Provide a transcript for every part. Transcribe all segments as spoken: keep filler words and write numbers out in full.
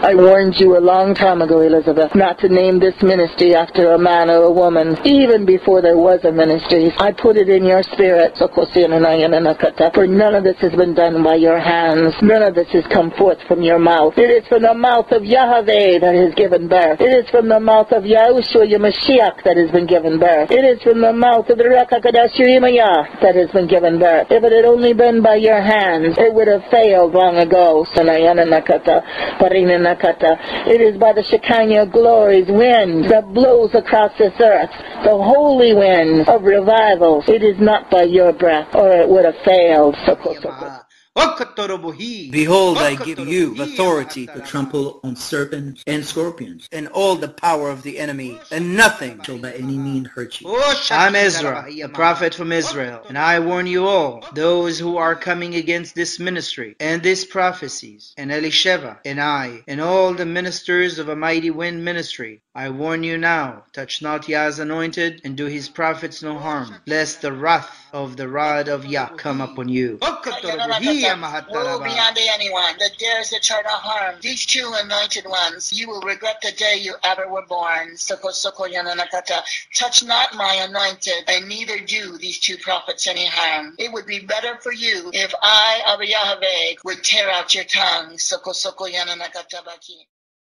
I warned you a long time ago, Elizabeth, not to name this ministry after a man or a woman, even before there was a ministry. I put it in your spirit, for none of this has been done by your hands. None of this has come forth from your mouth. It is from the mouth of Yahweh that has given birth. It is from the mouth of Yahushua Mashiach that has been given birth. It is from the mouth of the Rakakadash Yimaya that has been given birth. If it had only been by your hands, it would have failed long ago. Sanayana Nakata, Parina Nakata. It is by the Shekinah glory's wind that blows across this earth, the holy wind of revival. It is not by your breath, or it would have failed. Soko, soko. Behold, I give you authority to trample on serpents and scorpions, and all the power of the enemy, and nothing shall by any means hurt you. I'm Ezra, a prophet from Israel, and I warn you all, those who are coming against this ministry, and these prophecies, and Elisheva, and I, and all the ministers of a mighty wind ministry. I warn you now, touch not Yah's anointed, and do his prophets no harm, lest the wrath of the rod of Yah come upon you. Woe be unto anyone that dares to try to harm these two anointed ones. You will regret the day you ever were born. Soko soko yananakata. Touch not my anointed, and neither do these two prophets any harm. It would be better for you if I, Abba Yahweh, would tear out your tongue. Soko soko yananakata baki.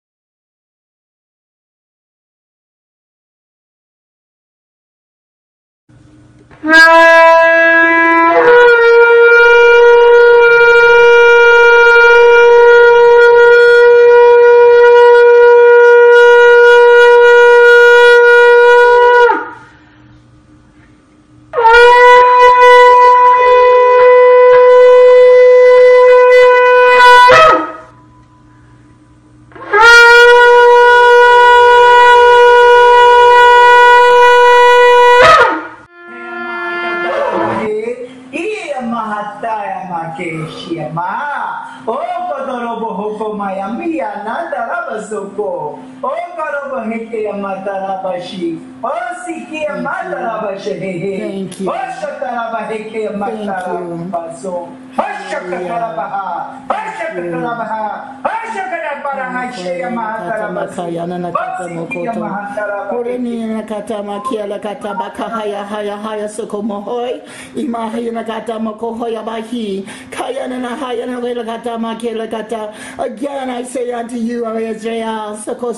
Again I say unto you, O Israel,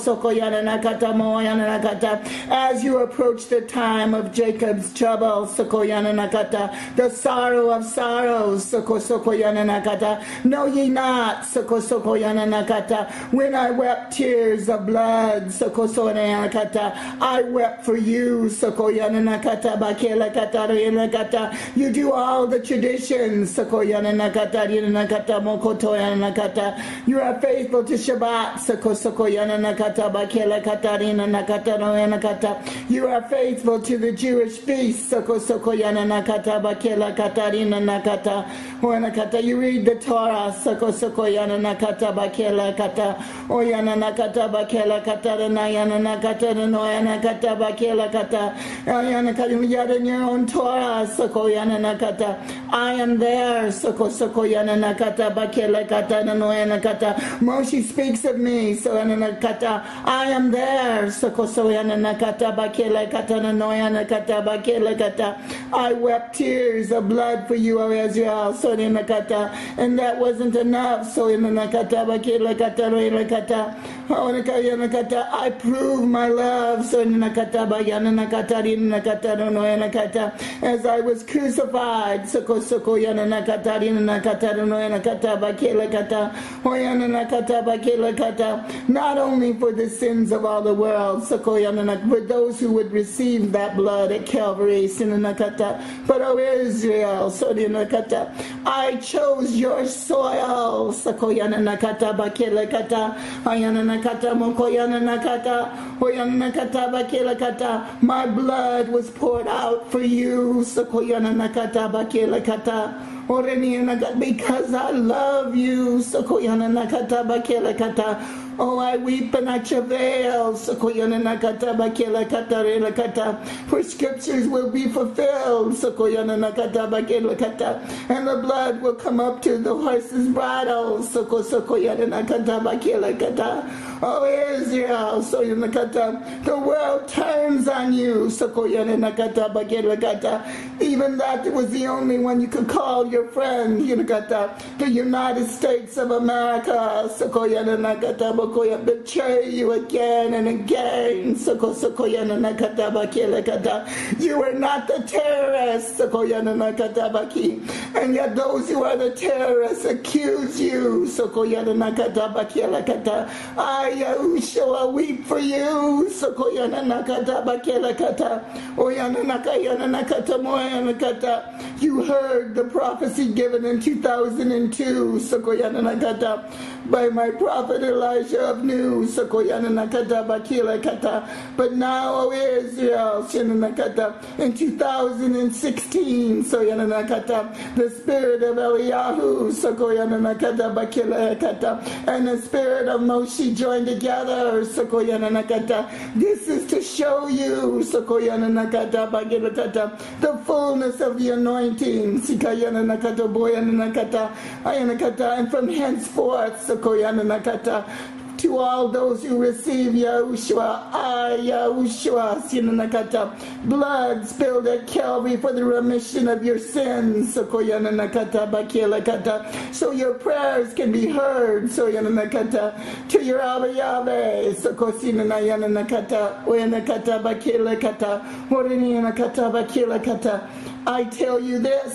as you approach the time of Jacob's trouble, the sorrow of sorrows, know ye not, when I wept tears of blood, I wept for you, you do all the traditions, you are faithful to Shabbat, you are faithful to the Jewish feast, you read the Torah, yet in your own Torah, I am there. Moshe speaks of me, so I am there. I wept tears of blood for you, O Israel, and that wasn't enough. So I prove my love. As I was crucified, not only for the sins of all the world, for those who would receive that blood at Calvary, but O Israel, I chose your soil. My blood was poured out for you. Because I love you. Oh, I weep and I travail. For scriptures will be fulfilled. And the blood will come up to the horse's bridle. Oh, Israel, the world turns on you. Even that was the only one you could call your friend. The United States of America betray you again and again. You are not the terrorists. And yet those who are the terrorists accuse you. I, Yahushua, weep for you. You heard the prophecy given in two thousand two by my prophet Elijah of Nu. But now, O Israel, in two thousand sixteen, the spirit of Eliyahu and the spirit of Moshe joined together. This is to show you the fullness of the anointing. And from henceforth, to all those who receive Yahushua, I, Yahushua, blood spilled at Calvary for the remission of your sins, so your prayers can be heard, to your Abba Yahweh, I tell you this,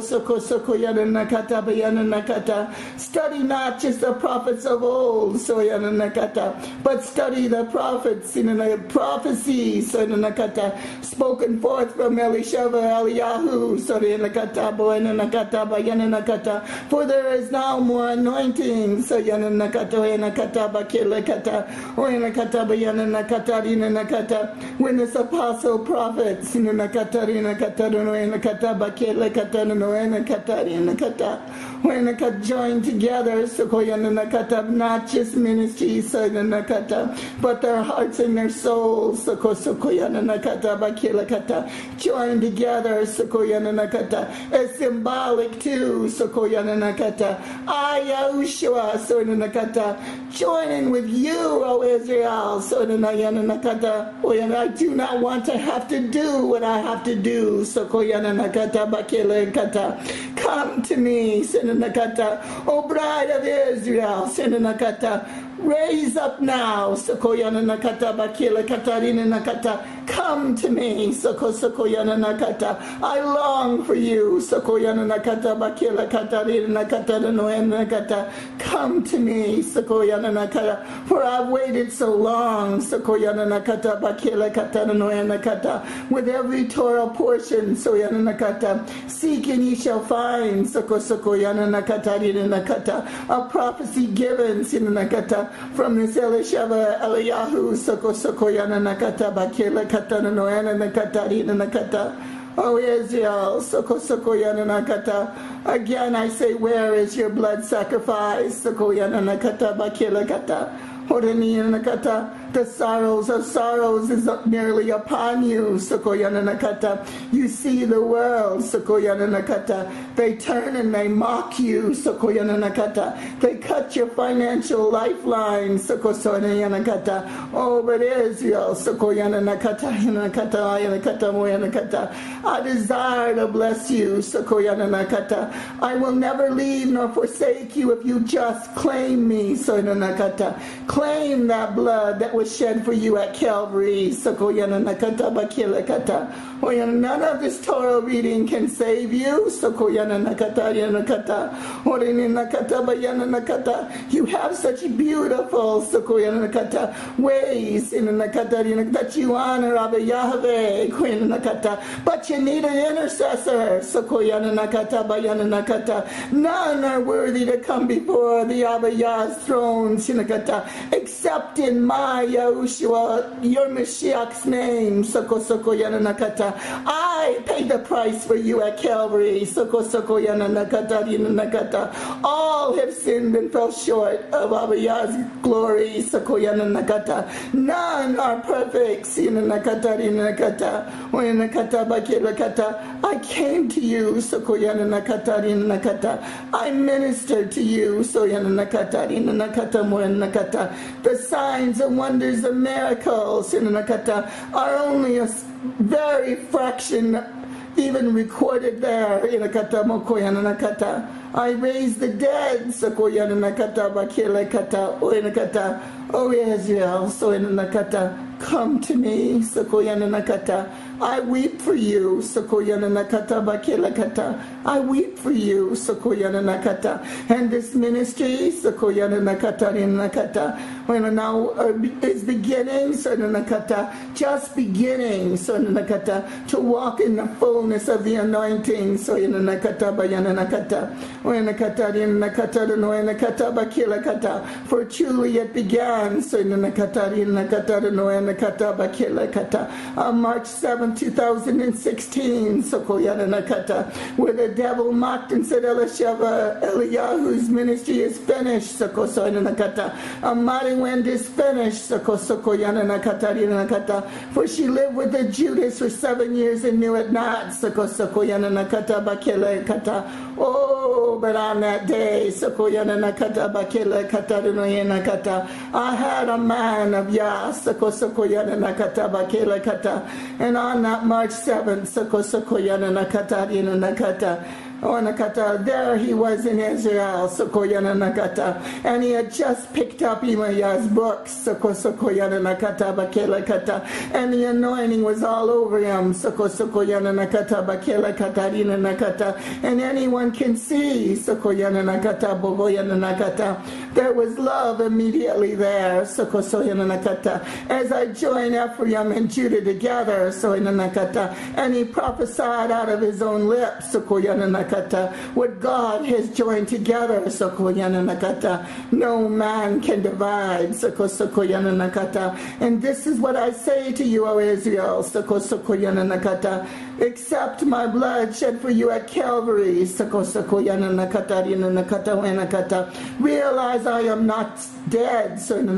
study not just the prophets of old, but study the prophets in the prophecies spoken forth from Elisheva, Eliyahu, for there is now more anointing. When this apostle prophets joined together, not just ministries, but their hearts and their souls joined together, is symbolic too. I, Yahushua, joining with you, O Israel. I do not want to have to do what I have to do. Come to me, O bride of Israel. Raise up now. Come to me. I long for you. Come to me. For I've waited so long. With every Torah portion. Seek and ye shall find. A prophecy given from this Elisheva, Eliyahu, O Israel, again I say, where is your blood sacrifice? The sorrows of sorrows is nearly upon you. You see the world. They turn and they mock you. They cut your financial lifeline. Oh, but Israel, I desire to bless you. I will never leave nor forsake you if you just claim me. Claim that blood that was shed for you at Calvary. None of this Torah reading can save you. You have such beautiful ways that you honor Abba Yahweh, but you need an intercessor. None are worthy to come before the Abba Yah's throne, except in my Yahushua, your Mashiach's name, Soko Soko Yananakata. I paid the price for you at Calvary, Soko Soko Yananakata Yananakata. All have sinned and fell short of Abba Yah's glory, Soko Yananakata. None are perfect, Yananakata Yananakata. Yananakata Bakilakata. I came to you, Soko Yananakata Yananakata. I ministered to you, so Yananakata Yananakata Moyanakata. The signs and wonders, the miracles are only a very fraction even recorded there. I raised the dead. Oh Israel, so come to me. I weep for you. I weep for you. And this ministry when now is beginning, just beginning to walk in the fullness of the anointing. For truly it began on March seventh, two thousand sixteen, where the devil mocked and said, Elisheva, Eliyahu's ministry is finished. A mighty wind is finished. For she lived with the Judas for seven years and knew it not. Oh, but on that day, I had a man of Yah, and on that March seventh, there he was in Israel, and he had just picked up Imaya's books, and the anointing was all over him, and anyone can see there was love immediately there, as I joined Ephraim and Judah together, and he prophesied out of his own lips, what God has joined together, no man can divide. And this is what I say to you, O Israel, accept my blood shed for you at Calvary. Realize I am not dead.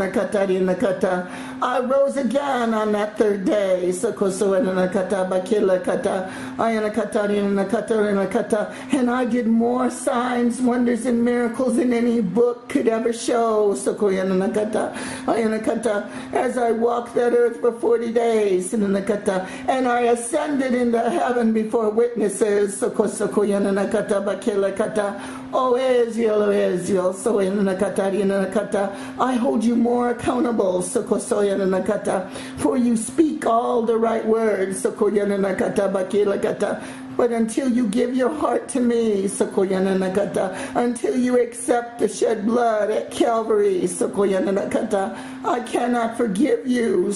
I rose again on that third day. And I did more signs, wonders, and miracles than any book could ever show. As I walked that earth for forty days, and I ascended into heaven before witnesses. Oh Israel, oh Israel, so I hold you more accountable, for you speak all the right words. But until you give your heart to me, until you accept the shed blood at Calvary, I cannot forgive you.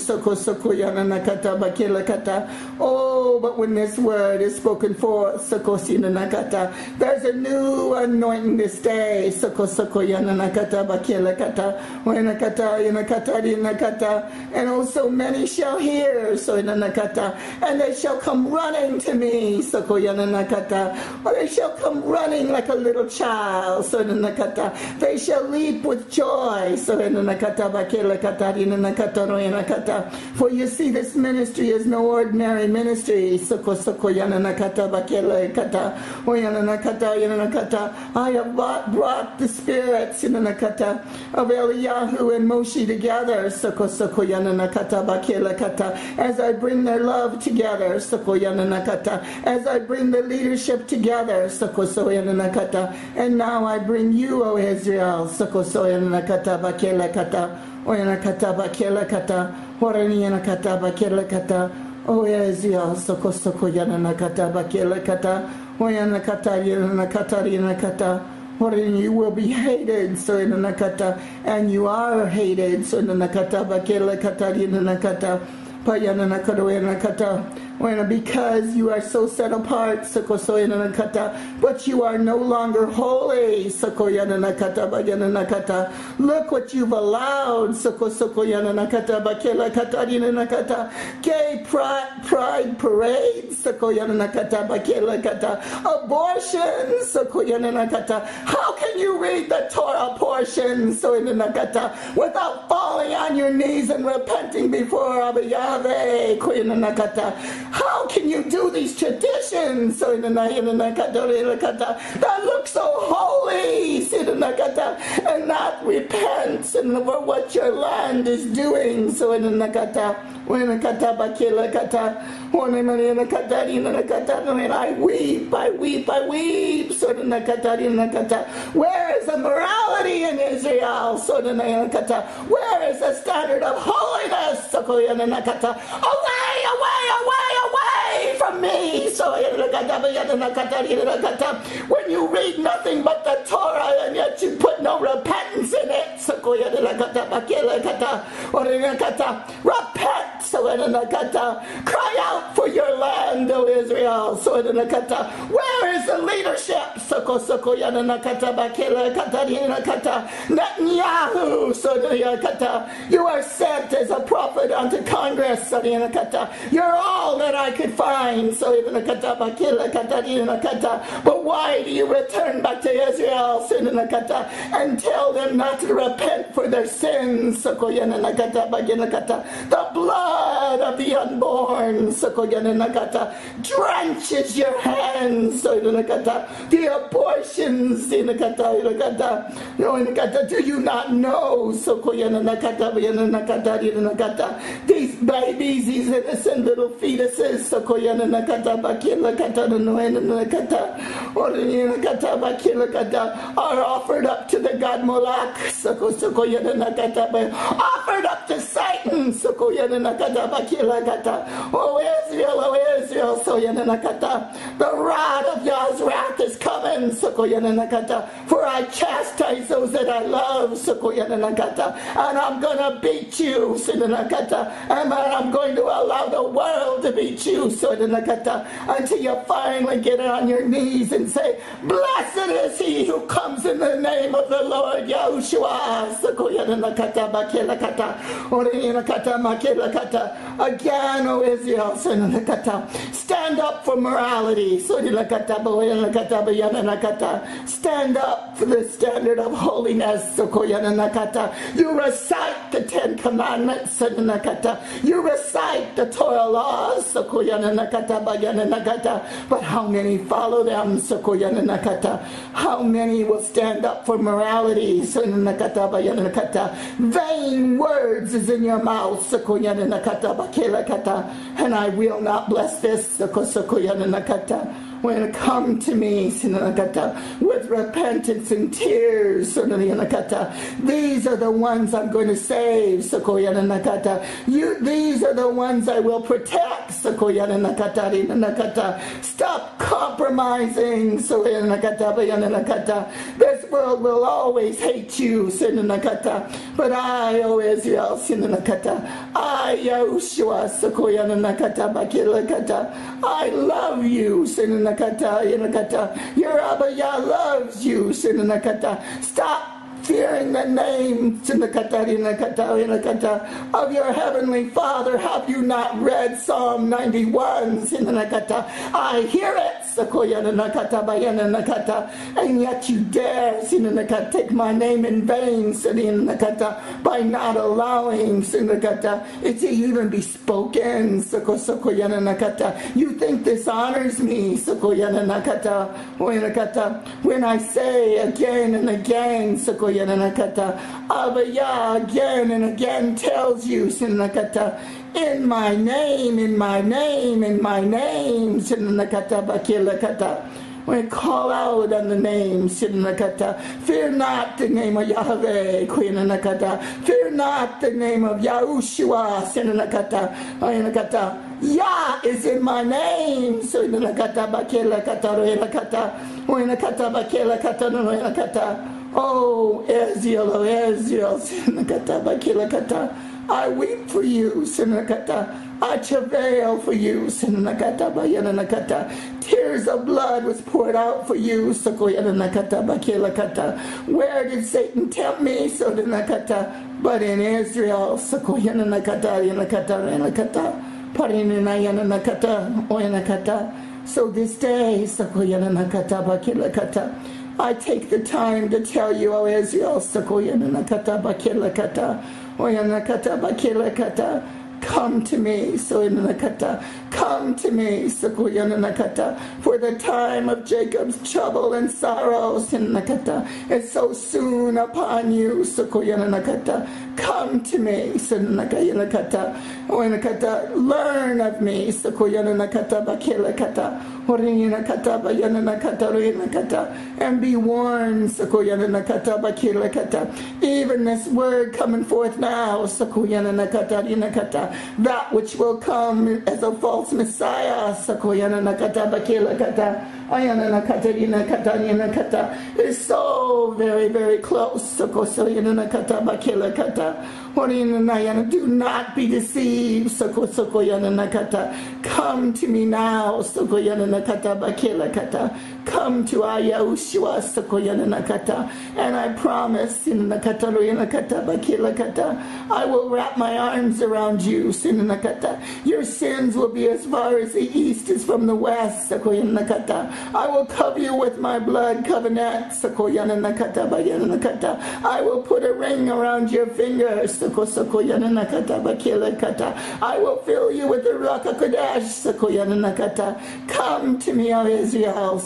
Oh, but when this word is spoken forth, there's a new anointing this day. And also many shall hear, and they shall come running to me. Or they shall come running like a little child. They shall leap with joy. For you see, this ministry is no ordinary ministry. I have brought the spirits of Eliyahu and Moshe together, as I bring their love together, as I bring the leadership together, and now I bring you, O Israel, O Israel, you will be hated, and you are hated. because you are so set apart, but you are no longer holy. Look what you've allowed. Gay pride, pride parades, abortions. How can you read the Torah portions without falling on your knees and repenting before Abba Yahweh? How can you do these traditions that look so holy and not repent for what your land is doing? So in the I weep, I weep, I weep. Where is the morality in Israel? Where is the standard of holiness? Away, away, away, away from me. So when you read nothing but the Torah and yet you put no repentance in it, repent. Cry out for your land, O Israel. Where is the leadership? Netanyahu, you are sent as a prophet unto Congress. You're all that I could find. But why do you return back to Israel and tell them not to repent for their sins? The blood of the unborn drenches your hands. The abortions, do you not know? These babies, these innocent little fetuses are offered up to the god Moloch, offered up to Satan. Oh Israel, oh Israel, the rod of Yah's wrath is coming, for I chastise those that I love, and I'm going to beat you, and I'm going to allow the world to beat you, until you finally get on your knees and say, blessed is he who comes in the name of the Lord Yahushua. Again, O Israel, stand up for morality. Stand up for the standard of holiness. You recite the Ten Commandments. You recite the Torah laws. But how many follow them? How many will stand up for morality? Vain words is in your mouth, and I will not bless this. When come to me with repentance and tears, these are the ones I'm going to save. You, these are the ones I will protect. Stop compromising. This world will always hate you. But I, O Israel, I, Yahushua, I love you. Your Abba Yah loves you. Stop fearing the name of your heavenly Father. Have you not read Psalm ninety-one? I hear it. And yet you dare take my name in vain by not allowing it to even be spoken. You think this honors me when I say again and again, Abba Yah again and again tells you, in my name, in my name, in my name, when I call out on the name, fear not the name of Yahweh, fear not the name of Yahushua, Yah is in my name. Oh, Ezekiel, oh, Ezekiel, I weep for you, Sinakata. I travail for you, Sinakata Bayanakata. Tears of blood was poured out for you, Sakoyanakata Bakilakata. Where did Satan tempt me, Sodanakata? But in Israel, Sakoyanakata, Yanakata, Yanakata, Parinayanakata, Oyanakata. So this day, Sakoyanakata Bakilakata, I take the time to tell you, O Israel, Sakoyanakata Bakilakata, Oyanakata Bakilakata. Come to me, Soyanakata. Come to me, Sakuyanakata. For the time of Jacob's trouble and sorrow, Sinakata, is so soon upon you, Sakuyanakata. Come to me, Sinakayanakata. Oyanakata. Learn of me, Sakuyanakata Bakilakata. Horinakata Bayanakata Rinakata. And be warned, Sakuyanakata Bakilakata. Even this word coming forth now, Sakuyanakata Rinakata. That which will come as a false Messiah, Sakoyana Nakata Bakila Kata, Ayana Nakatarina Katarina Kata, is so very, very close. Sakosoyana Nakata Bakila Kata, Horina Nayana, do not be deceived, Sakosokoyana Nakata. Come to me now, Sakoyana Nakata Bakila Kata. Come to Ayahushua, Sakoyana Nakata, and I promise in Nakatarina Kata Bakila Kata, I will wrap my arms around you. Your sins will be as far as the east is from the west. I will cover you with my blood covenant. I will put a ring around your finger. I will fill you with the Ruach HaKodesh. Come to me, O Israel.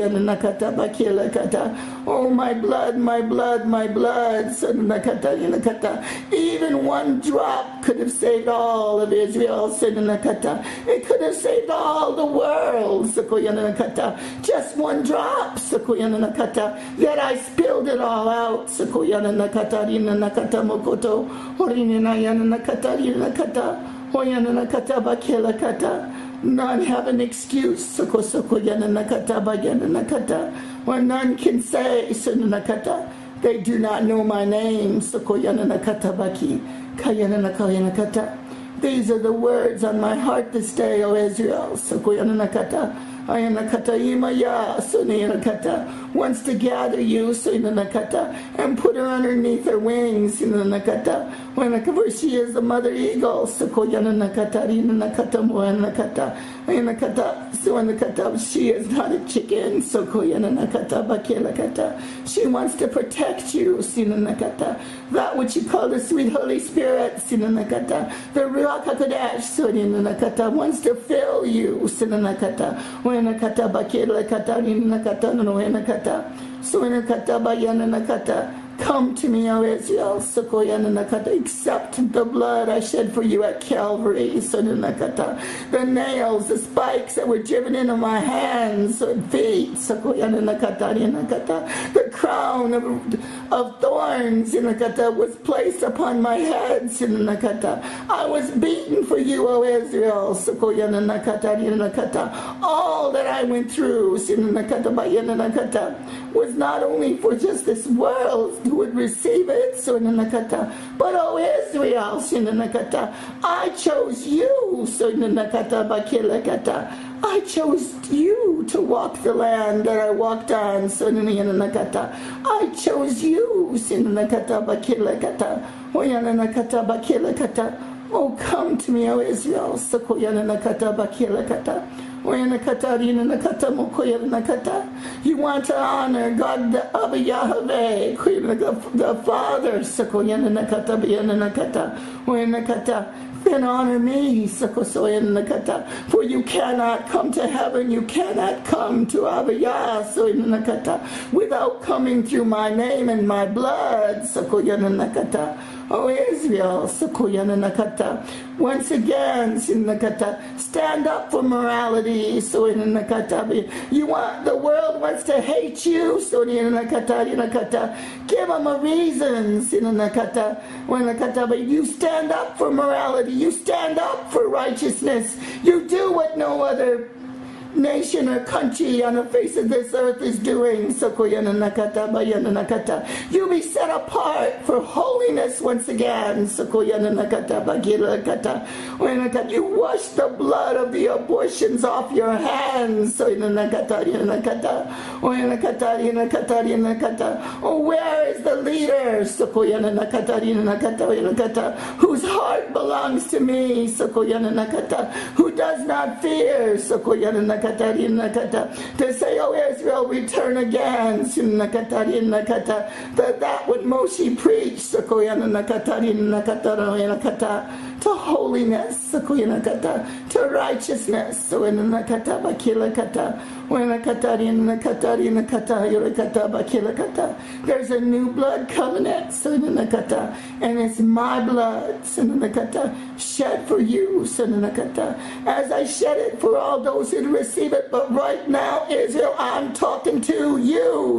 Oh, my blood, my blood, my blood. Even one drop could have saved all of Israel. It could have saved all the world. Just one drop. Yet I spilled it all out. None have an excuse. Or none can say they do not know my name. These are the words on my heart this day, O Israel. Wants to gather you and put her underneath her wings. For she is the mother eagle. She is not a chicken. She wants to protect you. That which you call the sweet Holy Spirit. The Ruach HaKodesh wants to fill you. Come to me, O Israel, accept the blood I shed for you at Calvary, the nails, the spikes that were driven into my hands and feet, the crown of, of thorns was placed upon my head. I was beaten for you, O Israel. All that I went through was not only for just this world who would receive it, but O Israel, I chose you. I chose you to walk the land that I walked on. I chose you. Oh, come to me, O Israel. You want to honor God the Abba Yahweh, the Father. Then honor me, for you cannot come to heaven, you cannot come to Abba Yah, without coming through my name and my blood. O Israel, once again, stand up for morality. You want the world wants to hate you. Give them a reason. But you stand up for morality. You stand up for righteousness. You do what no other nation or country on the face of this earth is doing. You'll be set apart for holiness once again. You wash the blood of the abortions off your hands. Oh, where is the leader whose heart belongs to me, who does not fear to say, oh Israel, return again, that that what Moshe preached, to holiness, to righteousness. There's a new blood covenant, and it's my blood shed for you, as I shed it for all those who receive it. But right now, Israel, I'm talking to you.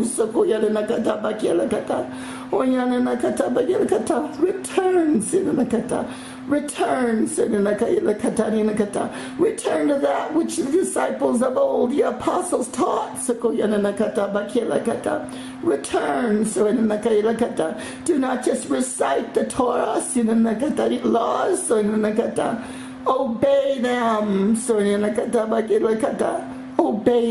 Return, Return, return to that which the disciples of old, the apostles taught. Return. Do not just recite the Torah laws. Obey them. Obey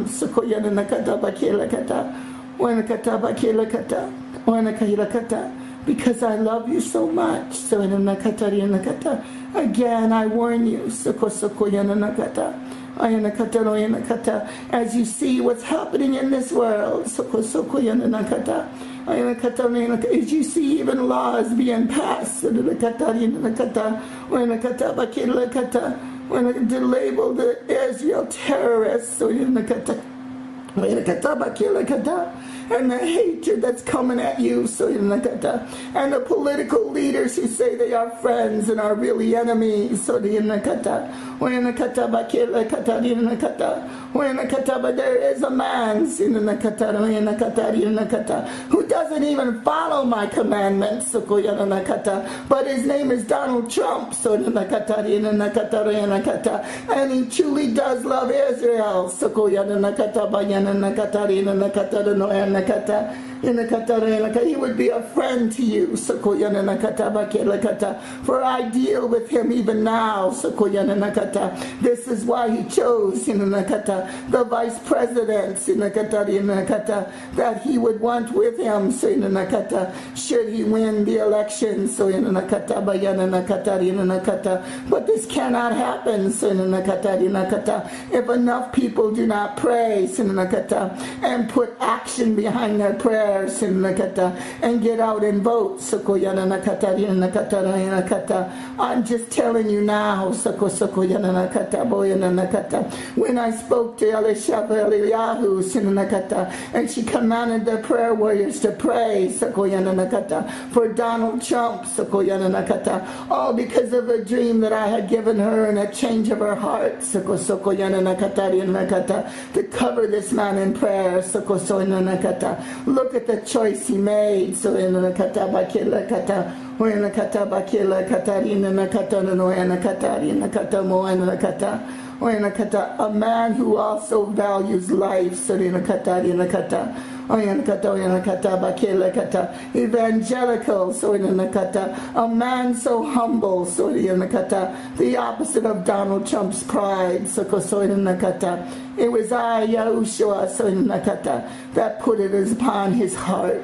them. Because I love you so much. Again, I warn you. As you see what's happening in this world, as you see even laws being passed, when to label the Israel terrorists, and the hatred that's coming at you, and the political leaders who say they are friends and are really enemies. But there is a man who doesn't even follow my commandments, but his name is Donald Trump, and he truly does love Israel. He would be a friend to you, for I deal with him even now. This is why he chose the vice president that he would want with him should he win the election. But this cannot happen if enough people do not pray and put action behind their prayers and get out and vote. I'm just telling you now, when I spoke to Elisheva Eliyahu and she commanded the prayer warriors to pray for Donald Trump, all because of a dream that I had given her and a change of her heart to cover this man in prayer. Look at the choice he made. So in the a man who also values life. Evangelical, a man so humble, the opposite of Donald Trump's pride. It was I, Yahushua, that put it upon his heart.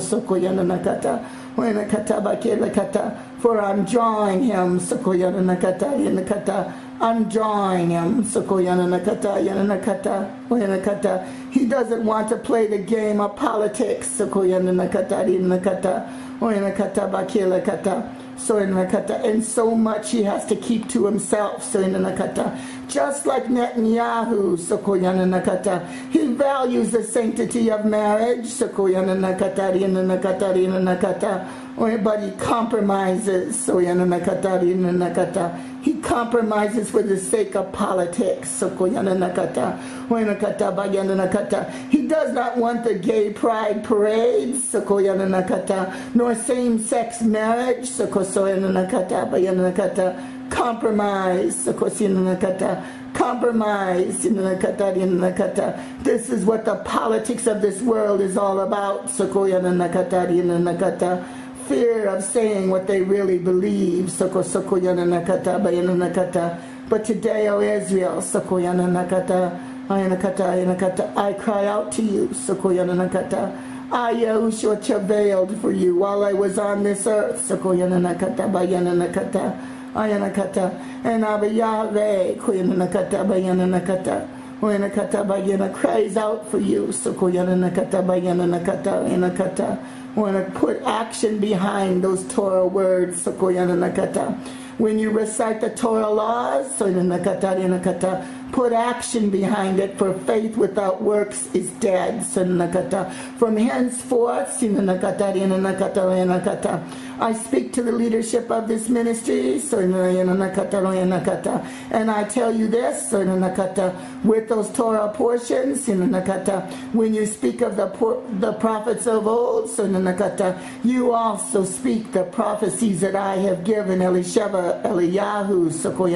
For I'm drawing him. I'm drawing him. He doesn't want to play the game of politics. And so much he has to keep to himself. Just like Netanyahu, he values the sanctity of marriage, but he compromises. He compromises for the sake of politics. He does not want the gay pride parades, nor same-sex marriage. Compromise. compromise. This is what the politics of this world is all about. Fear of saying what they really believe. But today, O Israel, I cry out to you. I, Yahushua, travailed for you while I was on this earth. And Abba Yahweh cries out for you. Want to put action behind those Torah words. When you recite the Torah laws, put action behind it, for faith without works is dead. From henceforth, I speak to the leadership of this ministry, and I tell you this, with those Torah portions, when you speak of the, the prophets of old, you also speak the prophecies that I have given Elisheva, Eliyahu,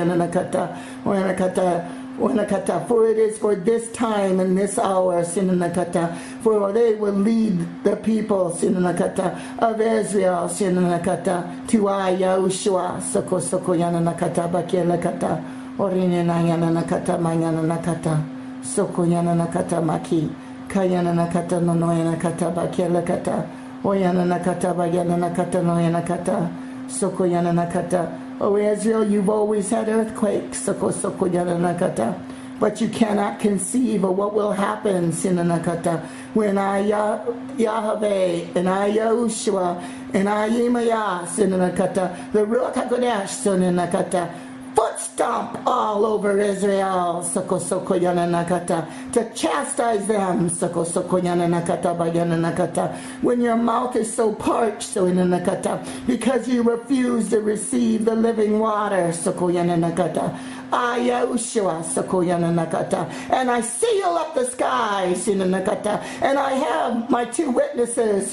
for it is for this time and this hour, for they will lead the people of Israel to I, Yahushua, Soko Soko Yananakata, Bakielakata, Orinanayanakata, Mayananakata, Soko Yananakata Maki, Kayananakata, Nonoyanakata, Bakielakata, Oyananakata, Bayananakata, Noyanakata, Soko Yananakata. Oh, Israel, you've always had earthquakes, but you cannot conceive of what will happen when I, Yahweh, and I, Yahushua, and I, Yemaya, the Ruach HaKodesh, foot stomp all over Israel, to chastise them, when your mouth is so parched, because you refuse to receive the living water, I, Yahushua, and I seal up the skies, and I have my two witnesses,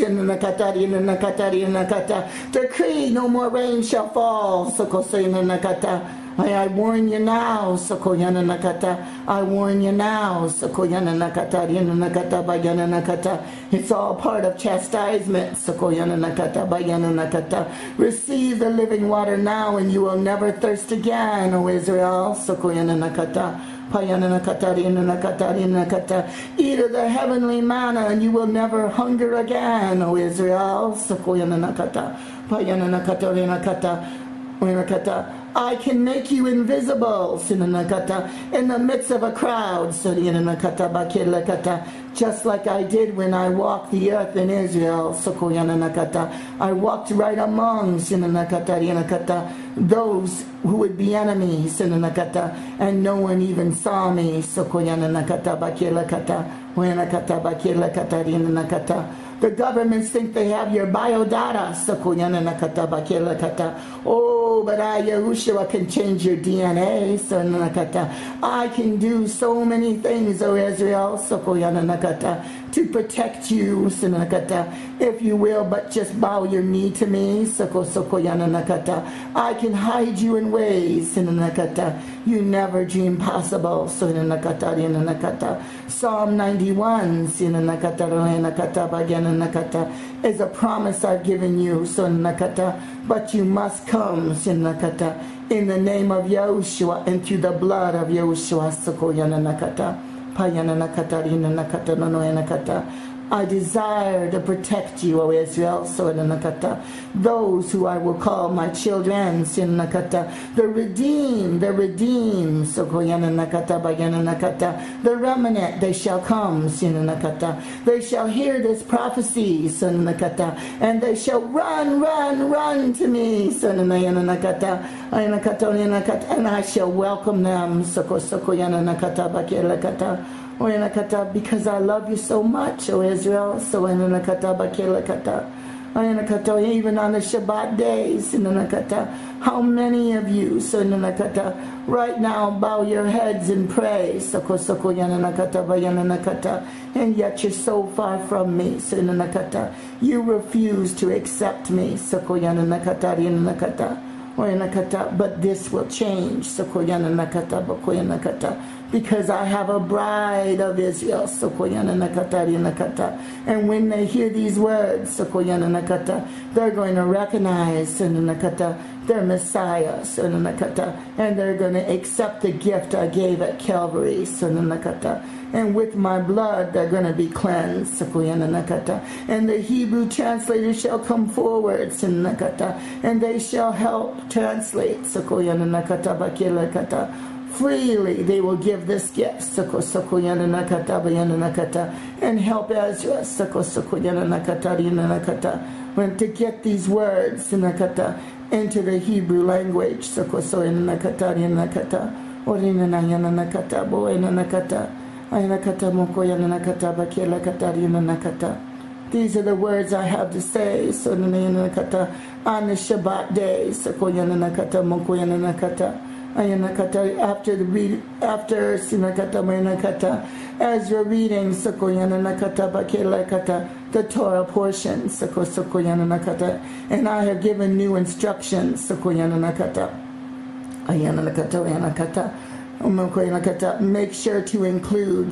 decree no more rain shall fall, I, I warn you now, Sokoyana Nakata. I warn you now, Sokoyana Nakata, Nakata, Bayana Nakata. It's all part of chastisement, Sokoyana Nakata, Bayana Nakata. Receive the living water now, and you will never thirst again, O Israel, Sokoyana Nakata. Eat of the heavenly manna, and you will never hunger again, O Israel. I can make you invisible in the midst of a crowd, just like I did when I walked the earth in Israel. I walked right among those who would be enemies, and no one even saw me. The governments think they have your biodata. Oh, but I, Yahushua, can change your D N A. I can do so many things, O Israel, to protect you, if you will, but just bow your knee to me. I can hide you in ways you never dream possible. Psalm ninety-one is a promise I've given you, but you must come in the name of Yahushua and through the blood of Yahushua. I desire to protect you, O Israel, those who I will call my children, the redeemed, the redeemed, the remnant, they shall come, they shall hear this prophecy, and they shall run, run, run to me, and I shall welcome them, because I love you so much, O Israel. So even on the Shabbat days, how many of you right now bow your heads and pray, and yet you're so far from me, you refuse to accept me. But this will change, because I have a bride of Israel. And when they hear these words, they're going to recognize their Messiah, and they're going to accept the gift I gave at Calvary. And with my blood, they're going to be cleansed. And the Hebrew translators shall come forward, and they shall help translate. Freely they will give this gift and help Ezra when to get these words into the Hebrew language. These are the words I have to say on the Shabbat day. After the read, after Ezra reading the Torah portion, and I have given new instructions. Make sure to include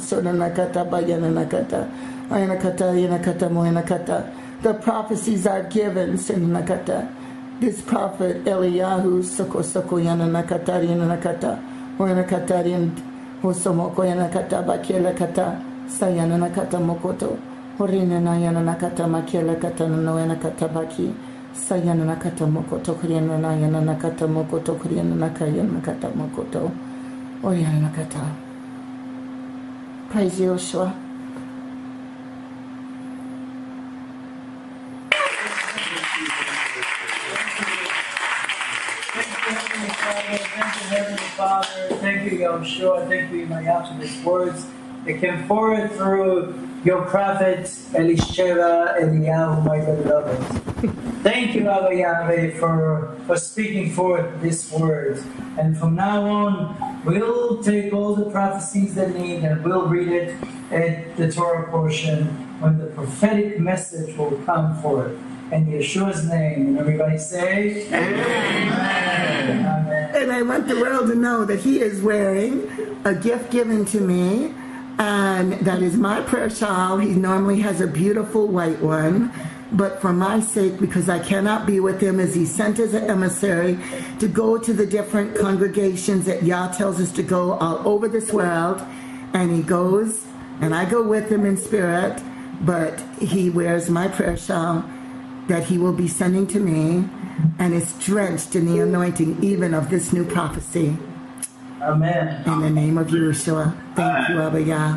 the prophecies I've given. This prophet Eliyahu soko soko yana nakata yana nakata yana nakata yan hosomoko yana nakata bakela kata sayana nakata mokoto horina na yana nakata makela kata no yana nakata baki sayana nakata mokoto kriana na yana nakata mokoto kriana nakaya nakata mokoto oyana nakata. Praise Yeshua. Thank you, Heavenly Father. Thank you, Yeshua. Thank you, Maya, for these words that came forward through your prophet Elisheva Eliyahu, my beloved. Thank you, Abba Yahweh, for, for speaking forth this word. And from now on, we'll take all the prophecies that need and we'll read it at the Torah portion when the prophetic message will come forth. In Yeshua's name. And everybody say, Amen. Amen. And I want the world to know that he is wearing a gift given to me, and that is my prayer shawl. He normally has a beautiful white one, but for my sake, because I cannot be with him, as he sent as an emissary to go to the different congregations that Yah tells us to go all over this world, and he goes, and I go with him in spirit, but he wears my prayer shawl that he will be sending to me, and it's drenched in the anointing even of this new prophecy. Amen. In the name of Yeshua. Thank you, Abba Yah.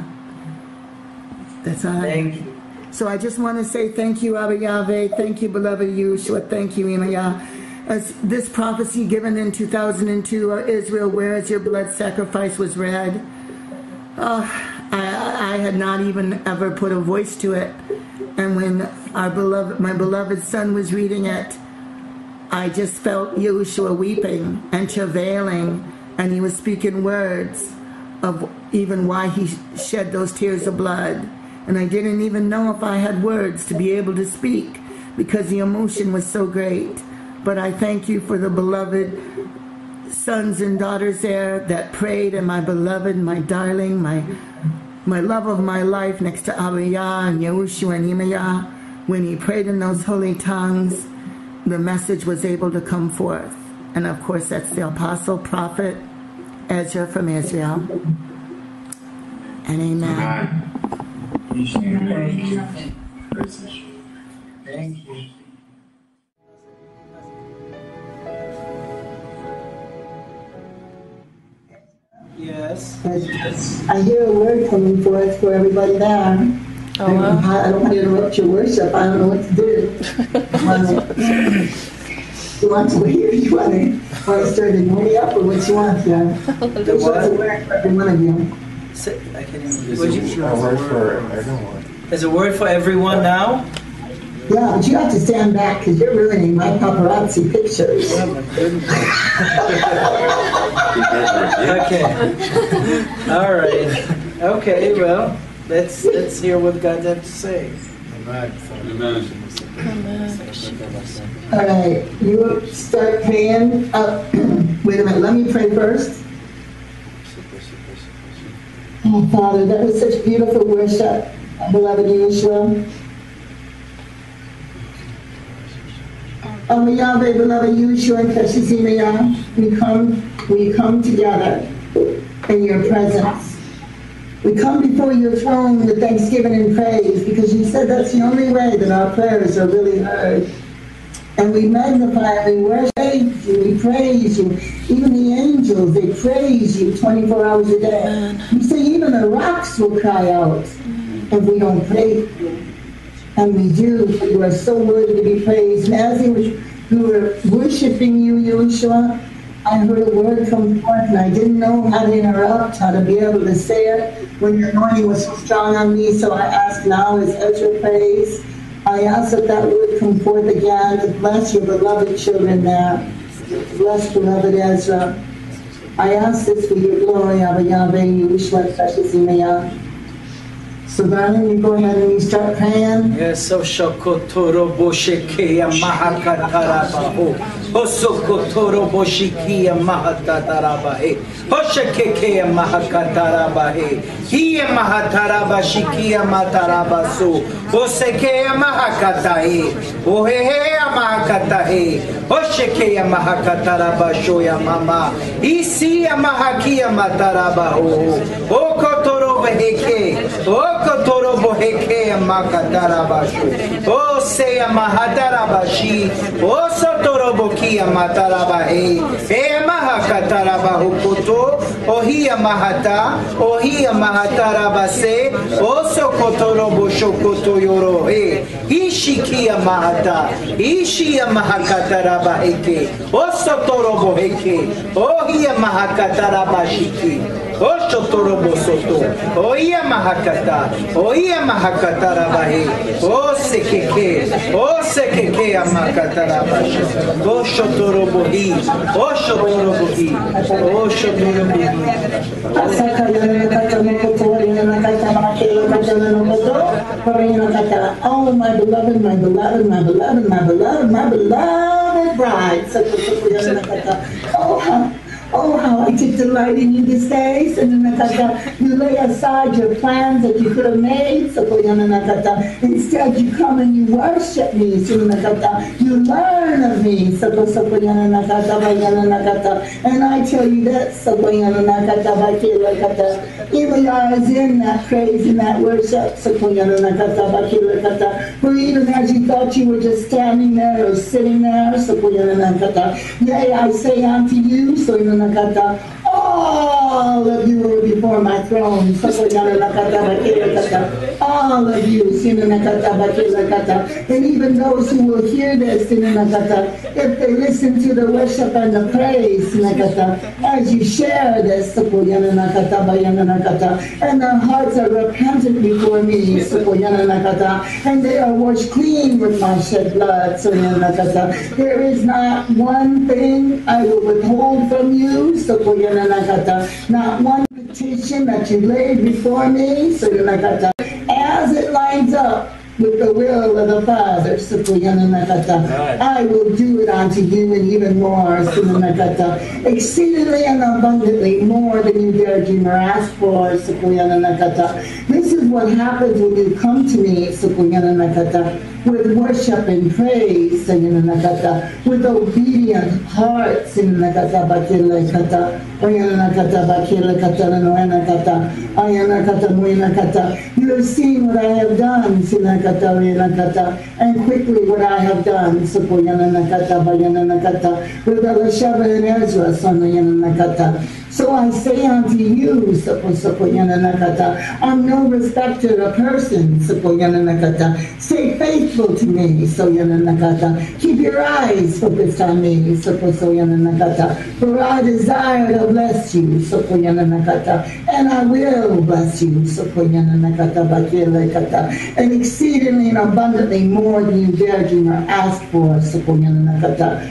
That's all I Thank have. you. So I just want to say thank you, Abba Yahweh. Thank you, beloved Yeshua. Thank you, Imaya. As this prophecy given in two thousand two, uh, Israel, whereas your blood sacrifice was read, oh, I, I had not even ever put a voice to it. And when our beloved, my beloved son was reading it, I just felt Yeshua weeping and travailing, and he was speaking words of even why he shed those tears of blood. And I didn't even know if I had words to be able to speak because the emotion was so great. But I thank you for the beloved sons and daughters there that prayed, and my beloved, my darling, my my love of my life next to Abba Yah and Yahushua and Imaya. When he prayed in those holy tongues, the message was able to come forth. And of course, that's the apostle, prophet, Ezra from Israel. And amen. Thank you. Thank you. Yes. I hear a word coming forth for everybody there. Oh, wow. I don't want to interrupt your worship. I don't know what to do. You want to hear? You want to, want to stir the money up, or what you want? Yeah. The what? A word for every one of you. I can There's a, a word for everyone. There's a word for everyone now? Yeah, but you have to stand back because you're ruining my paparazzi pictures. Oh my goodness. Okay. All right. Okay, well, let's let's hear what God has to say. Amen. All right, you start praying. Uh, wait a minute, let me pray first. Oh, Father, that was such beautiful worship, beloved Yeshua. Oh, Yahweh, beloved Yeshua, and precious Yah, we come, we come together in your presence. We come before your throne with thanksgiving and praise, because you said that's the only way that our prayers are really heard. And we magnify and we worship you, we praise you. Even the angels, they praise you twenty-four hours a day. You say even the rocks will cry out if we don't praise you. And we do, for you are so worthy to be praised. And as we were worshiping you, Yeshua, I heard a word come forth, and I didn't know how to interrupt, how to be able to say it when your anointing was so strong on me. So I ask now, as Ezra prays, I ask that that word come forth again to bless your beloved children there. Bless beloved Ezra. I ask this for your glory, Abba Yahweh, Yeshua, precious Imeyah. So darling, you go ahead and you start praying. Yes, so Shokotoro Boshekia Mahakatarabaho. Osokotoro Boshikia Mahatarabahe. Hoshekea Mahakatarabahe. Hia Mahatarabashikia Matarabasu. Osekea Mahakatahe. Ohea Mahakatahe. Hoshekea Mahakatarabashoya Mama. Isia Mahakia Matarabaho. Okotoro Beheke. Okotoro Boheke Makatarabashu. O Sea Mahadarabashi. O Sotoro Bokia Matarabahe. E Mahakatarabahukoto. Ohia Mahata. Ohia Mahatarabase. O Sokotoro Boshokoto Yorohe. Ishikia Mahata. Ishia Mahakatarabaheke. O Sotoro Boheke. Ohia Mahakatarabashiki. Oshotoro Bosoto. Oia Mahakata. Oia Mahakatarabahe. O Sekeke. O Sekeke Amakatarabashi. Oshotoro Bohi. Oshotoro Bohi. Oshotoro Bohi. Oh, my beloved, my beloved, my beloved, my beloved, my beloved bride. Oh, how Oh, how I take delight in you this day. You lay aside your plans that you could have made. Instead, you come and you worship me. You learn of me. And I tell you that, even though I was in that praise and that worship, for even as you thought you were just standing there or sitting there, yea, I say unto you, so all of you are before my throne. All of you. And even those who will hear this, if they listen to the worship and the praise, as you share this, and their hearts are repentant before me, and they are washed clean with my shed blood. There is not one thing I will withhold from you. Not one petition that you laid before me, as it lines up with the will of the Father, I will do it unto you and even more, exceedingly and abundantly, more than you dare dream or ask for. This is what happens when you come to me with worship and praise, with obedient hearts. You have seen what I have done, and quickly what I have done with Elisheva and Ezra. So I say unto you, I'm no respecter of persons. Say faithfully faithful to me, so Yananakata. Keep your eyes focused on me, so Yananakata. For I desire to bless you, so Yananakata. And I will bless you, so Yananakata, Bakilakata. And exceedingly and abundantly more than you dare dream or ask for, so Yananakata.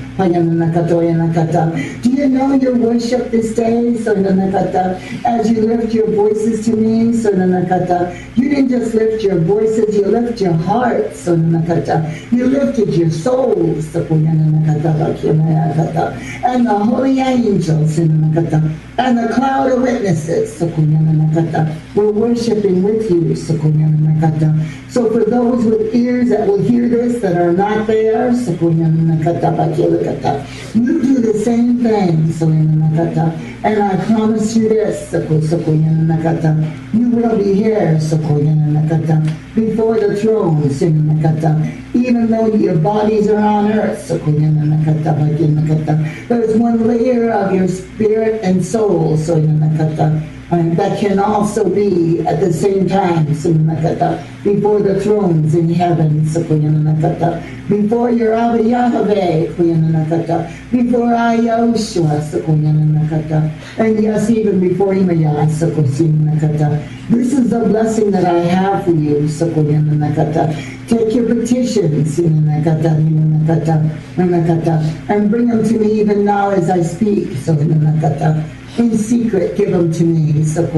Do you know your worship this day, so Yananakata? As you lift your voices to me, so Yananakata. You didn't just lift your voices, you lift your heart, so Yananakata. You lifted your souls, so Yananakata, and the holy angels, Yananakata, and the cloud of witnesses, so Yananakata. We're worshiping with you, so Yananakata. So for those with ears that will hear this that are not there, so Yananakata, you do the same thing, so Yananakata. And I promise you this, so Yananakata. You will be here, so Yananakata, before the throne, so Yananakata. Even though your bodies are on earth, so Yananakata, there's one layer of your spirit and soul, so Yananakata. And that can also be at the same time, before the thrones in heaven, before your Abba Yahweh, before I Yahushua, and yes, even before Imaya. This is the blessing that I have for you. Take your petitions and bring them to me even now as I speak. In secret, give them to me.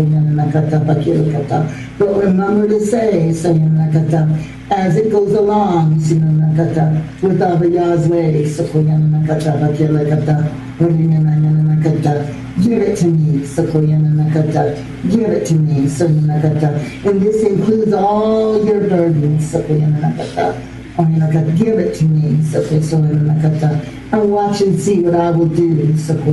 But remember to say, as it goes along, with Abba Yahweh, give it to me, give it to me, and this includes all your burdens, give it to me, and watch and see what I will do,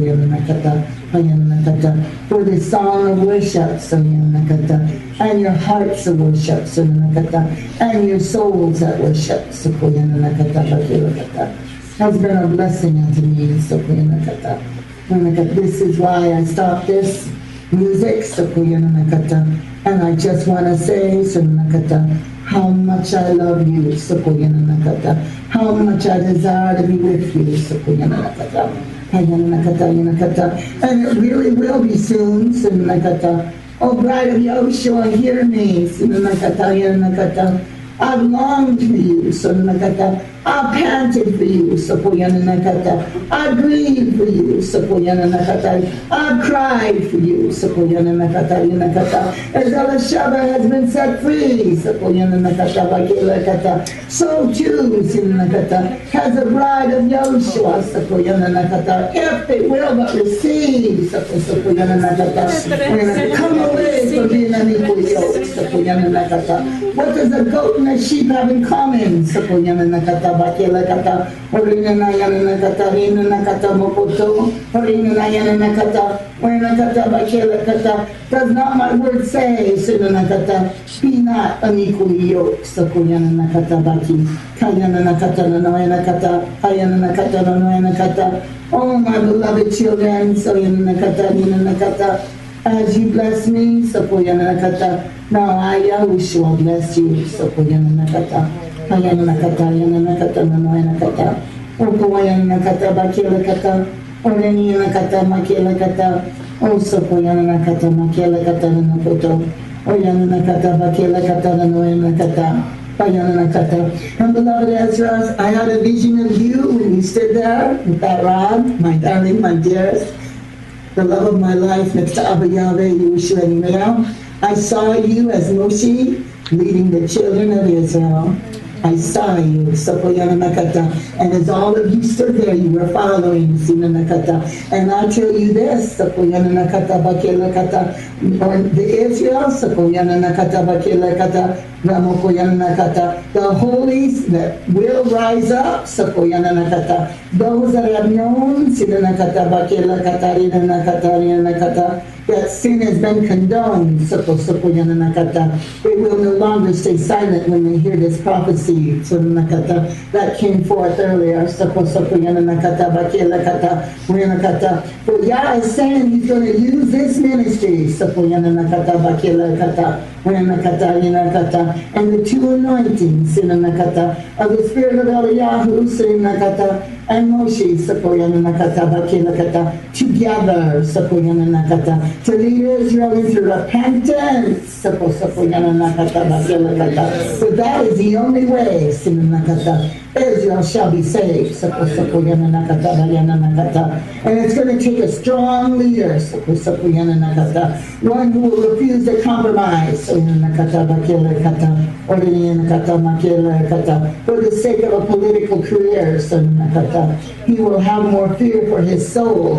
for the song of worship, and your hearts of worship, and your souls that worship, has been a blessing unto me. This is why I stopped this music, and I just want to say, how much I love you, how much I desire to be with you, and it really will be soon. Oh, bride of Yahushua, hear me. I've longed for you, I've panted for you, I've grieved for you, I've cried for you, as Elisheva has been set free, so too has the bride of Yahushua, if they will but receive, come away from being unequal yoke. What does a goat and a sheep have in common? Does not my word say, be not unequally yoked? Oh, my beloved children, as you bless me, now I, Yahushua, bless you. Oh, and beloved Ezra, I had a vision of you when you stood there with that rod, my darling, my dearest, the love of my life, next to Abba Yahweh, Yahushua, and Miriam. I saw you as Moshe leading the children of Israel. I saw you, and as all of you stood there, you were following, and I tell you this, the Israel, the holies that will rise up, Those that have known that sin has been condoned, they will no longer stay silent when they hear this prophecy that came forth earlier. For Yah is saying He's going to use this ministry and the two anointings of the Spirit of Eliyahu and Moshe together to lead Israel into repentance. For that is the only way Israel shall be saved. And it's going to take a strong leader, one who will refuse to compromise for the sake of a political career. He will have more fear for his soul.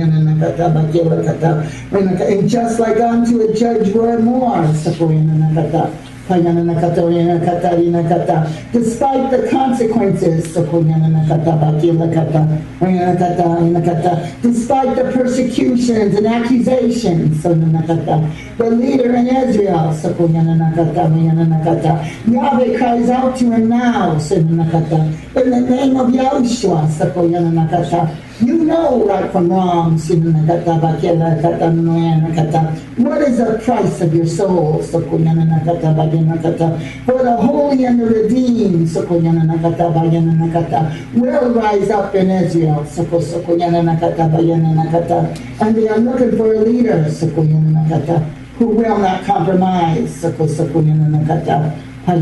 And just like unto a judge were more. Despite the consequences, despite the persecutions and accusations, the leader in Israel, Yahweh cries out to him now, in the name of Yahushua. You know right from wrong. What is the price of your soul? For the holy and the redeemed will rise up in Israel. And they are looking for a leader who will not compromise. And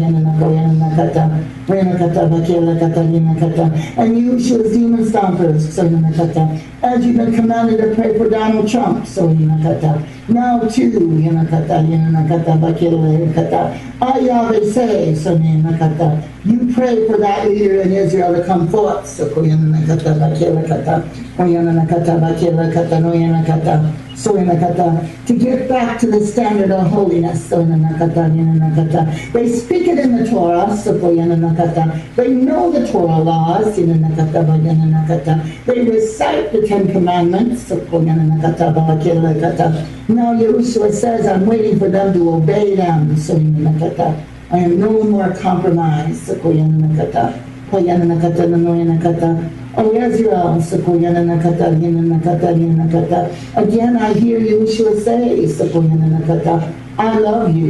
you should demon stompers, as you've been commanded to pray for Donald Trump. Now too, I Yahweh say, you pray for that leader in Israel to come forth. To get back to the standard of holiness. They speak it in the Torah. They know the Torah laws. They recite the Ten Commandments. Now Yahushua says, I'm waiting for them to obey them. I am no more compromised. Oh Israel, again I hear Yahushua say, I love you,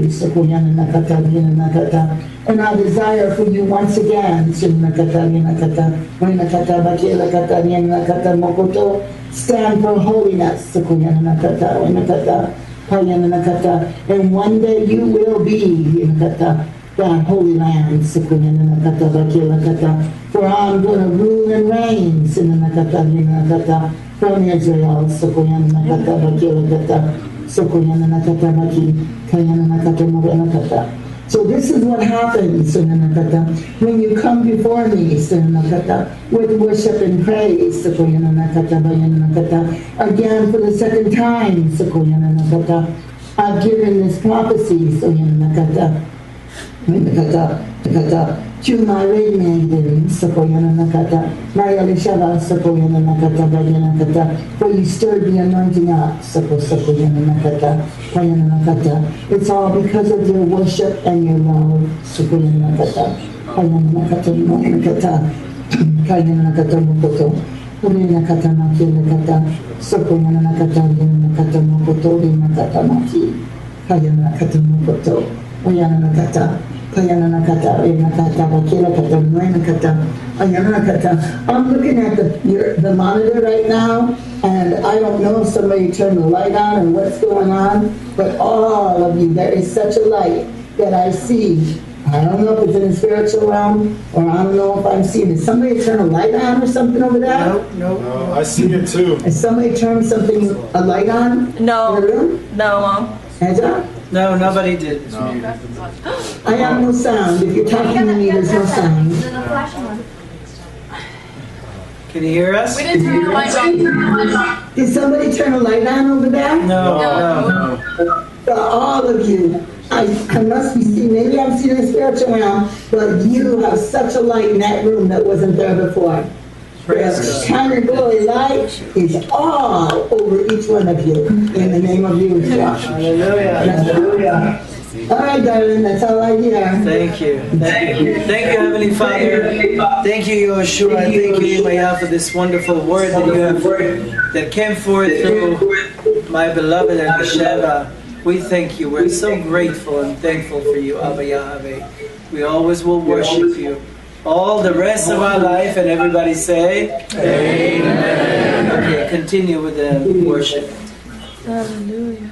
and I desire for you once again. Stand for holiness. And one day you will be that holy land. For I'm going to rule and reign from Israel. So this is what happens when you come before me with worship and praise. Again, for the second time, I've given this prophecy to my maiden, my Elisheva, for you stirred the anointing up. It's all because of your worship and your love. I'm looking at the, your, the monitor right now, and I don't know if somebody turned the light on or what's going on, but all of you, there is such a light that I see. I don't know if it's in the spiritual realm, or I don't know if I'm seeing it. Somebody turn a light on or something over there? No, no, no. I see it too. Has somebody turned something, a light on? No. In the room? No, Mom. Has that? No, nobody did. No. I have no sound. If you're talking to me, there's no sound. Can you hear us? We didn't turn the light on. Did somebody turn a light on over there? No, No. no. For all of you, I, I must be seeing, maybe I'm seeing a spiritual realm, but you have such a light in that room that wasn't there before. Praise God. Time and glory light is all over each one of you. In the name of Yeshua. Hallelujah. Hallelujah. All right, darling, that's all I hear. Thank you. Thank you. Thank you, Heavenly Father. Thank you, Yeshua. Thank you, Yemaya, for this wonderful word that you have that came forth through my beloved Elisheva. We thank you. We're so grateful and thankful for you, Abba Yahweh. We always will worship you all the rest of our life, and everybody say, Amen. Okay, continue with the worship. Hallelujah.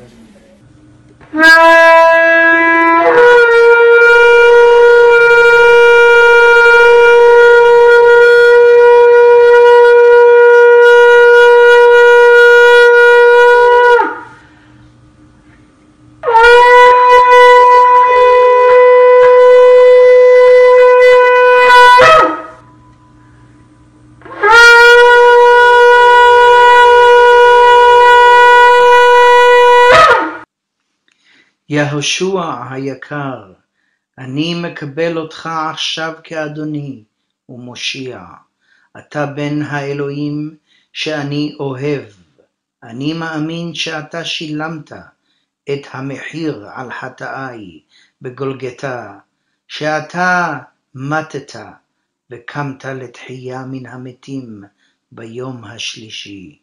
יהושע היקר, אני מקבל אותך עכשיו כאדוני ומושיע. אתה בן האלוהים שאני אוהב. אני מאמין שאתה שילמת את המחיר על חטאי בגולגתה, שאתה מתת וקמת לתחייה מן המתים ביום השלישי.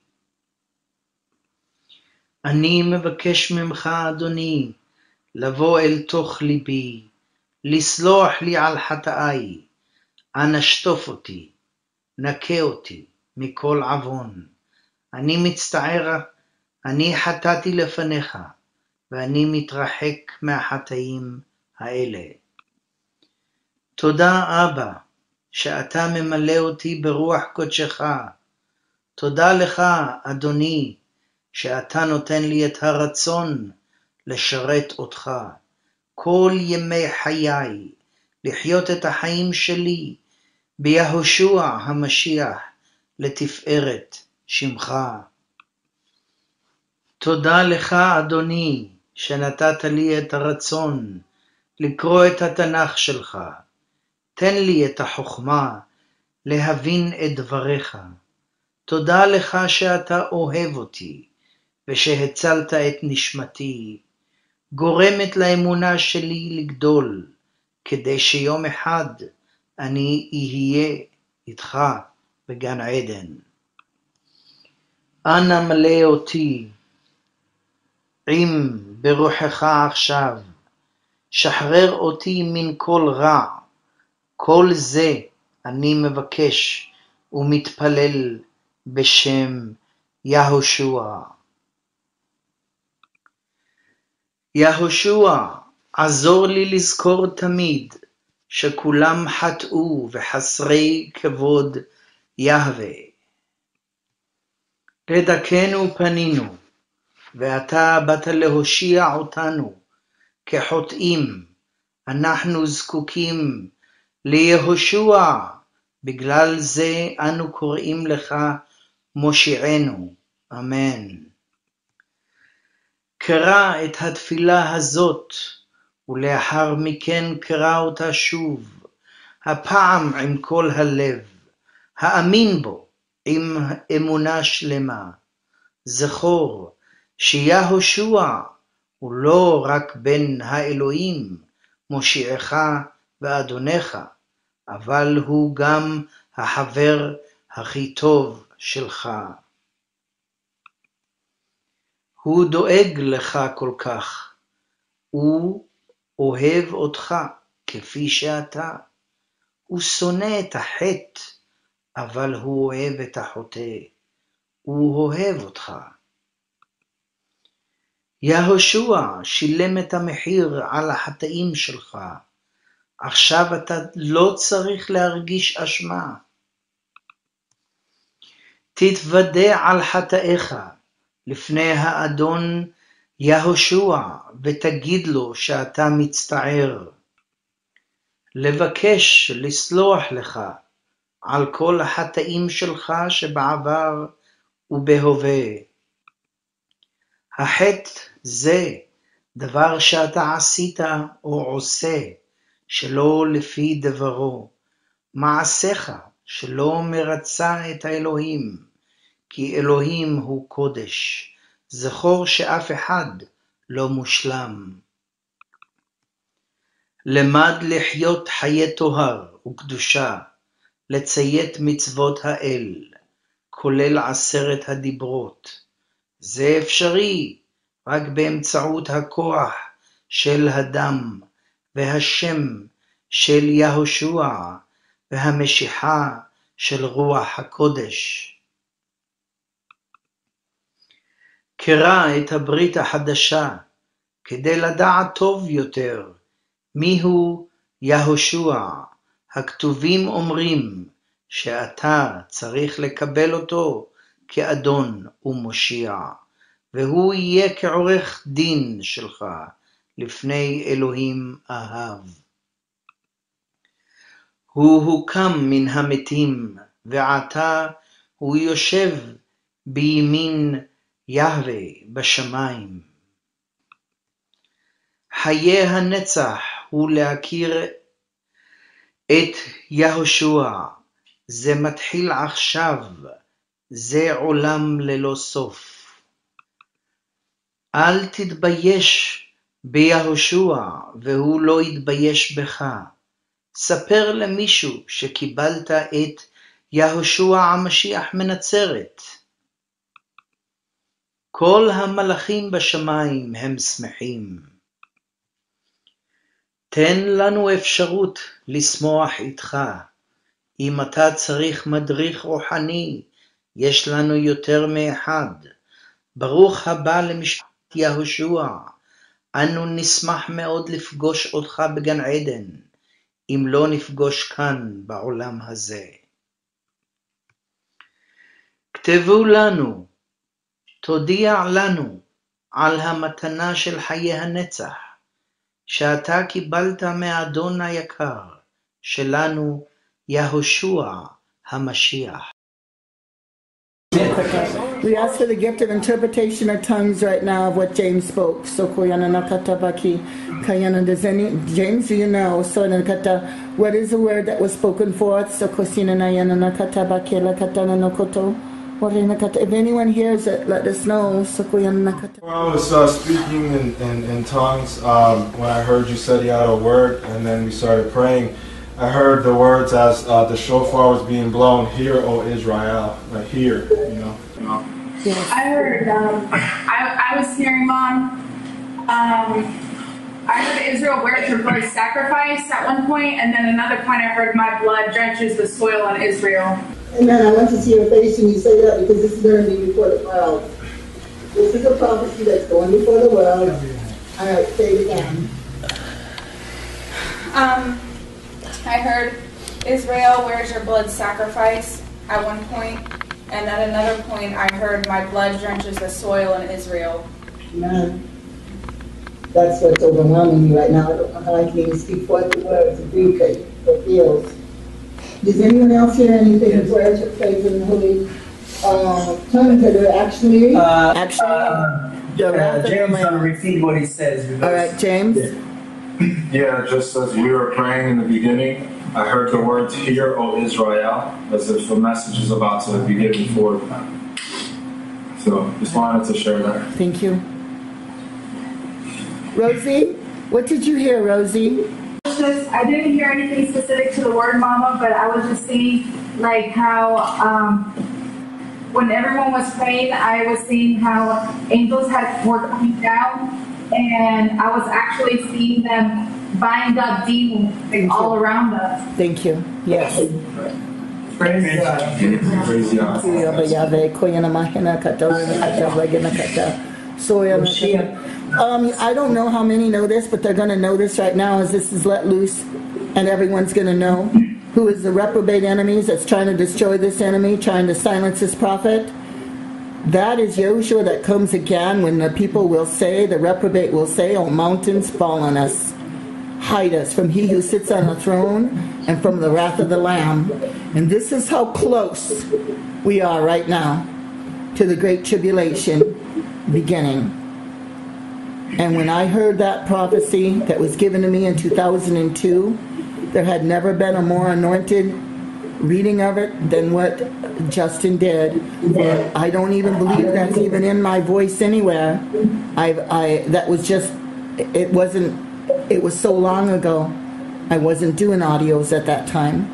אני מבקש ממך, אדוני, לבוא אל תוך ליבי, לסלוח לי על חטאי, אנא שטוף אותי, נקה אותי מכל עוון. אני מצטער, אני חטאתי לפניך, ואני מתרחק מהחטאים האלה. תודה אבא, שאתה ממלא אותי ברוח קודשך. תודה לך, אדוני, שאתה נותן לי את הרצון לשרת אותך כל ימי חיי, לחיות את החיים שלי ביהושע המשיח לתפארת שמך. תודה לך, אדוני, שנתת לי את הרצון לקרוא את התנ"ך שלך. תן לי את החוכמה להבין את דבריך. תודה לך שאתה אוהב אותי ושהצלת את נשמתי, גורמת לאמונה שלי לגדול, כדי שיום אחד אני אהיה איתך בגן עדן. אנא מלא אותי עם ברוחך עכשיו, שחרר אותי מן כל רע. כל זה אני מבקש ומתפלל בשם יהושע. יהושע, עזור לי לזכור תמיד שכולם חטאו וחסרי כבוד יהווה. לדכנו פנינו, ואתה באת להושיע אותנו כחוטאים. אנחנו זקוקים ליהושע, בגלל זה אנו קוראים לך מושיענו. אמן. קרא את התפילה הזאת, ולאחר מכן קרא אותה שוב, הפעם עם כל הלב, האמין בו עם אמונה שלמה. זכור שיהושע הוא לא רק בן האלוהים, מושיעך ואדונך, אבל הוא גם החבר הכי טוב שלך. הוא דואג לך כל כך, הוא אוהב אותך כפי שאתה. הוא שונא את החטא, אבל הוא אוהב את החוטא. הוא אוהב אותך. יהושע שילם את המחיר על החטאים שלך. עכשיו אתה לא צריך להרגיש אשמה. תתוודע על חטאיך לפני האדון יהושע ותגיד לו שאתה מצטער. לבקש לסלוח לך על כל החטאים שלך שבעבר ובהווה. החטא זה דבר שאתה עשית או עושה שלא לפי דברו, מעשיך שלא מרצה את האלוהים, כי אלוהים הוא קודש. זכור שאף אחד לא מושלם. למד לחיות חיי טוהר וקדושה, לציית מצוות האל, כולל עשרת הדיברות. זה אפשרי רק באמצעות הכוח של הדם והשם של יהושע והמשיחה של רוח הקודש. קרא את הברית החדשה כדי לדעת טוב יותר מיהו יהושע. הכתובים אומרים שאתה צריך לקבל אותו כאדון ומושיע, והוא יהיה כעורך דין שלך לפני אלוהים אהב. הוא הוקם מן המתים, ועתה הוא יושב בימין יהווה בשמיים. חיי הנצח הוא להכיר את יהושע. זה מתחיל עכשיו, זה עולם ללא סוף. אל תתבייש ביהושע והוא לא יתבייש בך. ספר למישהו שקיבלת את יהושע המשיח מנצרת. כל המלאכים בשמיים הם שמחים. תן לנו אפשרות לשמוח איתך. אם אתה צריך מדריך רוחני, יש לנו יותר מאחד. ברוך הבא למשפחת יהושע. אנו נשמח מאוד לפגוש אותך בגן עדן, אם לא נפגוש כאן בעולם הזה. כתבו לנו, תודיע לנו על המתנה של חיי הנצח, שאתה קיבלת מהאדון היקר שלנו, יהושע המשיח. We ask for the gift of interpretation of tongues right now of what James spoke. So koyana nakatabaki kayana. Does any James, do you know? So nakata, what is the word that was spoken forth? So kosina nayana nakatabaki lakatana nokoto. If anyone hears it, let us know. So koyana nakata. When I was uh, speaking in, in, in tongues, um, when I heard you said you had a word, and then we started praying, I heard the words as uh, the shofar was being blown, "Hear, O Israel," like "Hear," you know. You know? Yes. I heard. Um, I, I was hearing, Mom. Um, I heard Israel wears her blood sacrifice at one point, and then another point I heard my blood drenches the soil on Israel. Amen. I want to see your face when you say that, because this is going to be before the world. This is a prophecy that's going before the world. All right, say it again. Um. I heard Israel, where's your blood sacrifice at one point, and at another point I heard my blood drenches the soil in Israel. Amen. That's what's overwhelming me right now. I don't know how I can even speak forth the words of grief that feels. Does anyone else hear anything in prayer took place in the holy uh, tongues that are actually? Uh, actually, uh, uh, James going to repeat what he says. All right, James. Yeah. Yeah, just as we were praying in the beginning, I heard the words "Hear, O Israel," as if a message is about to be given forth. So, just wanted to share that. Thank you. Rosie, what did you hear, Rosie? Just, I didn't hear anything specific to the word, Mama, but I was just seeing like how um, when everyone was praying, I was seeing how angels had were coming down. And I was actually seeing them bind up demons like, all around us. Thank you. Yes. Praise God. Praise God. Um, I don't know how many know this, but they're going to know this right now as this is let loose, and everyone's going to know who is the reprobate enemies that's trying to destroy this enemy, trying to silence this prophet. That is Yahushua that comes again when the people will say, the reprobate will say, "Oh, mountains fall on us. Hide us from he who sits on the throne and from the wrath of the Lamb." And this is how close we are right now to the great tribulation beginning. And when I heard that prophecy that was given to me in two thousand two, there had never been a more anointed reading of it than what Justin did. And I don't even believe that's even in my voice anywhere. I, I, that was just, it wasn't, it was so long ago. I wasn't doing audios at that time.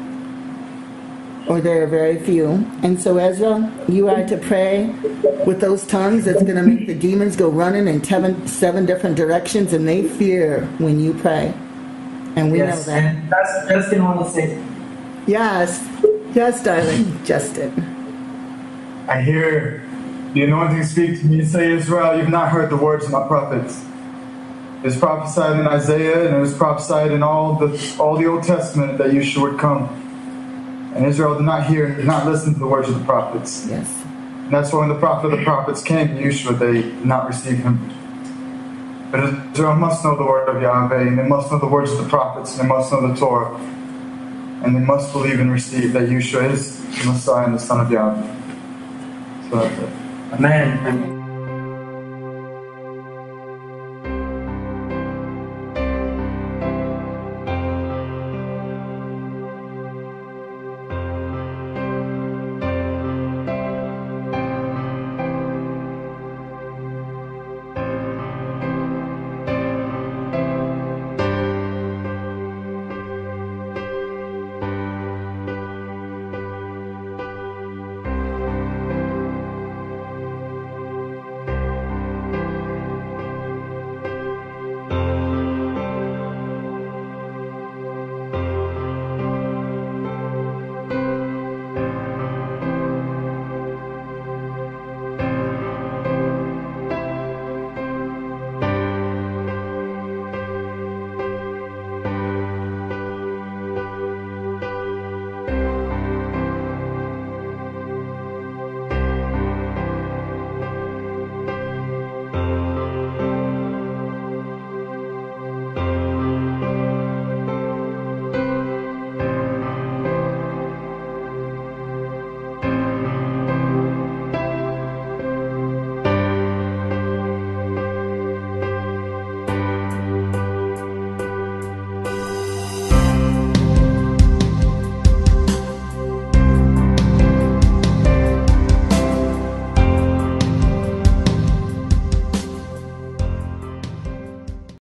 Or there are very few. And so Ezra, you are to pray with those tongues. That's going to make the demons go running in seven, seven different directions, and they fear when you pray. And we yes, know that. And that's Justin want to say. Yes. Yes, darling. Justin. I hear the anointing speak to me and say, Israel, you've not heard the words of my prophets. It was prophesied in Isaiah, and it was prophesied in all the all the Old Testament that Yeshua would come. And Israel did not hear, did not listen to the words of the prophets. Yes. And that's why when the prophet of the prophets came to Yeshua, they did not receive him. But Israel must know the word of Yahweh, and they must know the words of the prophets, and they must know the Torah. And they must believe and receive that Yeshua is the Messiah and the Son of Yahweh. So that's it. Amen.